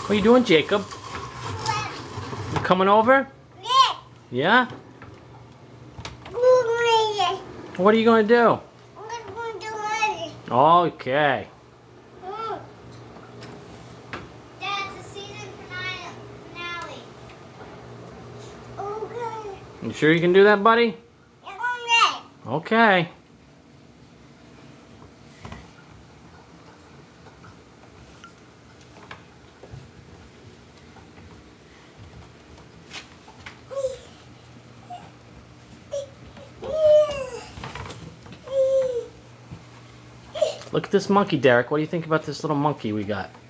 What are you doing, Jacob? You coming over? Yeah? What are you going to do? Okay. That's the season finale. Okay. You sure you can do that, buddy? Okay. Okay. Look at this monkey, Derek. What do you think about this little monkey we got?